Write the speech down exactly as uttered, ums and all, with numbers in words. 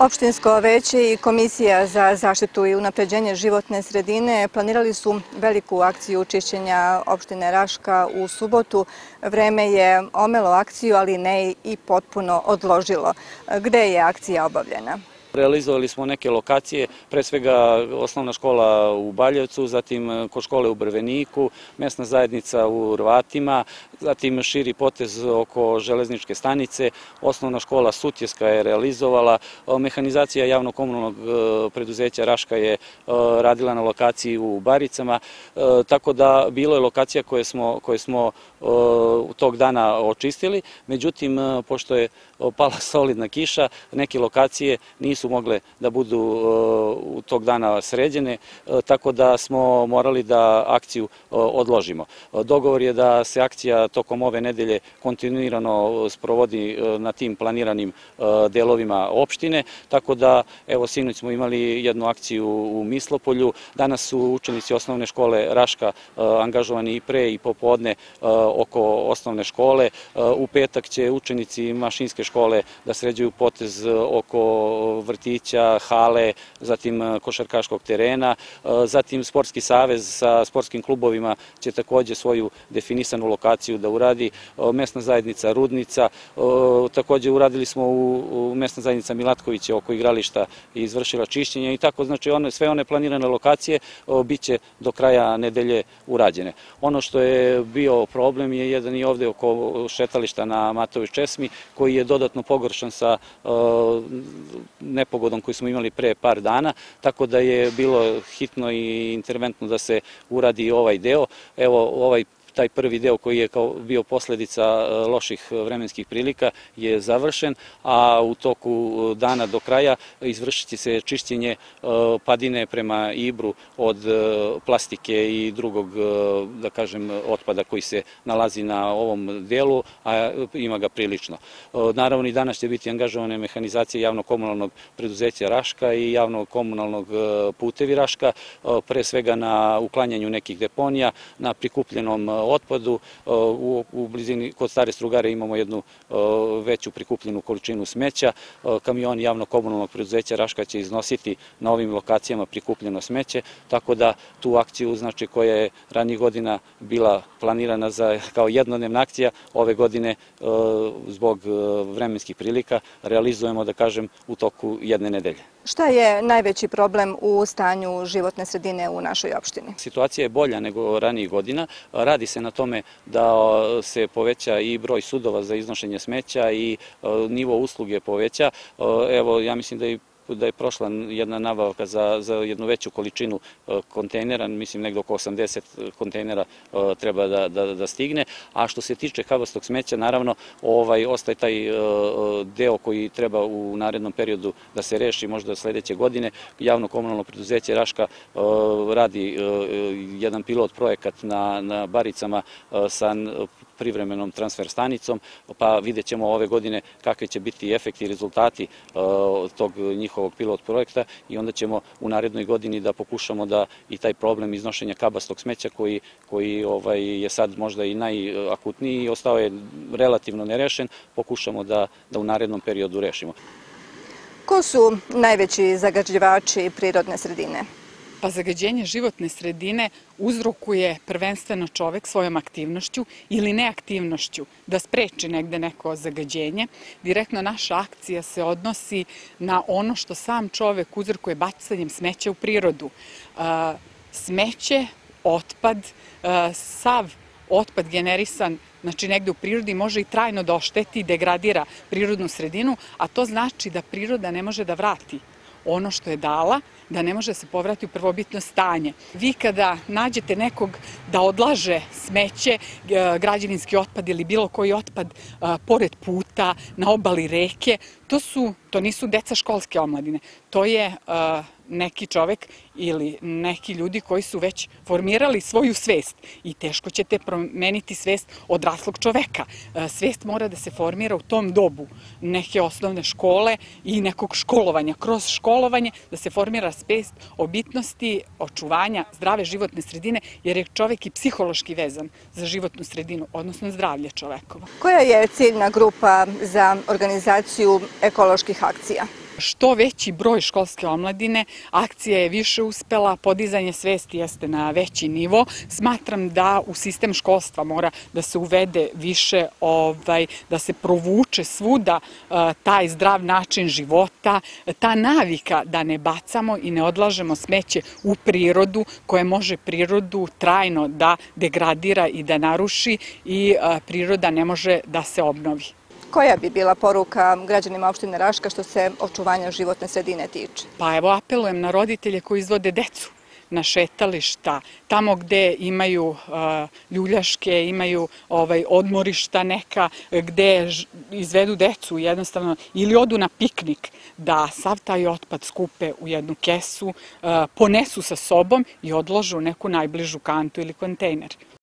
Opštinsko veće i Komisija za zaštitu i unapređenje životne sredine planirali su veliku akciju čišćenja opštine Raška u subotu. Vreme je omelo akciju, ali ne i potpuno odložilo. Gde je akcija obavljena? Realizovali smo neke lokacije, pre svega osnovna škola u Baljevcu, zatim kod škole u Brveniku, mesna zajednica u Rvatima, zatim širi potez oko železničke stanice, osnovna škola Sutjeska je realizovala, mehanizacija javno-komunalnog preduzeća Raška je radila na lokaciji u Baricama, tako da bilo je lokacija koje smo, koje smo tog dana očistili, međutim, pošto je pala solidna kiša, neke lokacije nisu mogle da budu u tog dana sređene, tako da smo morali da akciju odložimo. Dogovor je da se akcija tokom ove nedelje kontinuirano sprovodi na tim planiranim delovima opštine, tako da evo sinoć smo imali jednu akciju u Mislopolju, danas su učenici osnovne škole Raška angažovani i pre i popodne oko osnovne škole, u petak će učenici mašinske škole da sređuju potez oko vrtića, hale, zatim košarkaškog terena, zatim Sportski savez sa sportskim klubovima će takođe svoju definisanu lokaciju da uradi, mesna zajednica Rudnica, takođe uradili smo u mesna zajednica Milatkovića oko igrališta i izvršila čišćenje i tako, znači one, sve one planirane lokacije bit će do kraja nedelje urađene. Ono što je bio problem je jedan i ovde oko šetališta na Matovoj česmi koji je dodatno pogoršan sa nepogodom koju smo imali pre par dana, tako da je bilo hitno i interventno da se uradi ovaj deo. Evo, ovaj taj prvi deo koji je kao bio posledica loših vremenskih prilika je završen, a u toku dana do kraja izvršit će se čišćenje padine prema Ibru od plastike i drugog, da kažem, otpada koji se nalazi na ovom delu, a ima ga prilično. Naravno i danas će biti angažovane mehanizacije javno-komunalnog preduzeća Raška i javno-komunalnog putevi Raška, pre svega na uklanjanju nekih deponija, na prikupljenom otpadu. U, u blizini kod Stare Strugare imamo jednu veću prikupljenu količinu smeća. Kamioni javno-komunalnog preduzeća Raška će iznositi na ovim lokacijama prikupljeno smeće, tako da tu akciju, znači, koja je ranijih godina bila planirana za, kao jednodnevna akcija, ove godine zbog vremenskih prilika realizujemo, da kažem, u toku jedne nedelje. Šta je najveći problem u stanju životne sredine u našoj opštini? Situacija je bolja nego ranijih godina. Radi se na tome da se poveća i broj sudova za iznošenje smeća i nivo usluge poveća. Evo, ja mislim da i da je prošla jedna nabavka za, za jednu veću količinu kontejnera, mislim negdje oko osamdeset kontejnera treba da, da, da stigne, a što se tiče kabastog smeća, naravno, ovaj, ostaje taj deo koji treba u narednom periodu da se reši, možda sledeće godine. Javno-komunalno preduzeće Raška radi jedan pilot projekat na, na Baricama sa privremenom transfer stanicom, pa vidjet ćemo ove godine kakve će biti efekti i rezultati tog njihovog pilot projekta i onda ćemo u narednoj godini da pokušamo da i taj problem iznošenja kabastog smeća koji, koji ovaj, je sad možda i najakutniji i ostao je relativno nerešen, pokušamo da, da u narednom periodu rešimo. Ko su najveći zagađivači prirodne sredine? Pa zagađenje životne sredine uzrokuje prvenstveno čovek svojom aktivnošću ili neaktivnošću da spreči negde neko zagađenje. Direktno naša akcija se odnosi na ono što sam čovek uzrokuje bacanjem smeća u prirodu. Smeće, otpad, sav otpad generisan, znači negde u prirodi, može i trajno da ošteti i degradira prirodnu sredinu, a to znači da priroda ne može da vrati ono što je dala, da ne može se povrati u prvobitno stanje. Vi kada nađete nekog da odlaže smeće, građevinski otpad ili bilo koji otpad pored puta, na obali reke, to su, to nisu deca školske omladine, to je neki čovek ili neki ljudi koji su već formirali svoju svest i teško ćete promeniti svest odraslog čoveka. Svest mora da se formira u tom dobu neke osnovne škole i nekog školovanja. Kroz školovanje da se formira svest o bitnosti očuvanja zdrave životne sredine, jer je čovek i psihološki vezan za životnu sredinu, odnosno zdravlje čovekova. Koja je ciljna grupa za organizaciju ekoloških ovih akcija? Što veći broj školske omladine, akcija je više uspela, podizanje svesti jeste na veći nivo. Smatram da u sistem školstva mora da se uvede više, ovaj, da se provuče svuda taj zdrav način života, ta navika da ne bacamo i ne odlažemo smeće u prirodu, koje može prirodu trajno da degradira i da naruši i priroda ne može da se obnovi. Koja bi bila poruka građanima opštine Raška što se očuvanja životne sredine tiče? Pa evo, apelujem na roditelje koji izvode decu na šetališta, tamo gde imaju uh, ljuljaške, imaju ovaj, odmorišta neka, gde izvedu decu jednostavno ili odu na piknik, da sav taj otpad skupe u jednu kesu, uh, ponesu sa sobom i odložu u neku najbližu kantu ili kontejner.